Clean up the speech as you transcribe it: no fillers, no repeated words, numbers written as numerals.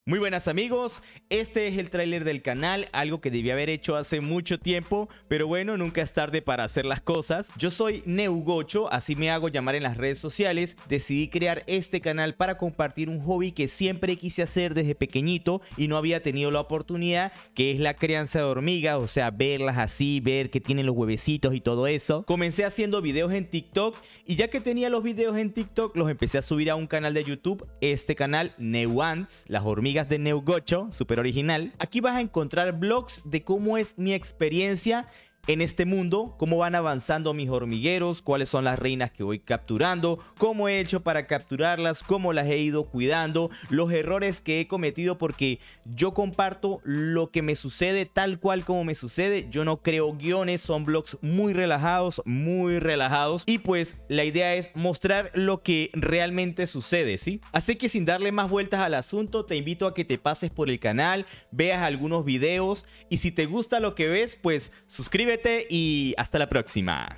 Muy buenas amigos, este es el tráiler del canal, algo que debí haber hecho hace mucho tiempo, pero bueno, nunca es tarde para hacer las cosas. Yo soy Neugocho, así me hago llamar en las redes sociales. Decidí crear este canal para compartir un hobby que siempre quise hacer desde pequeñito y no había tenido la oportunidad, que es la crianza de hormigas, o sea, verlas así, ver que tienen los huevecitos y todo eso. Comencé haciendo videos en TikTok y ya que tenía los videos en TikTok, los empecé a subir a un canal de YouTube, este canal Neuants, las hormigas de Neugocho, súper original. Aquí vas a encontrar vlogs de cómo es mi experiencia en este mundo, cómo van avanzando mis hormigueros, cuáles son las reinas que voy capturando, cómo he hecho para capturarlas, cómo las he ido cuidando, los errores que he cometido, porque yo comparto lo que me sucede tal cual como me sucede. Yo no creo guiones, son vlogs muy relajados y pues la idea es mostrar lo que realmente sucede, ¿sí? Así que sin darle más vueltas al asunto, te invito a que te pases por el canal, veas algunos videos y si te gusta lo que ves, pues suscríbete y hasta la próxima.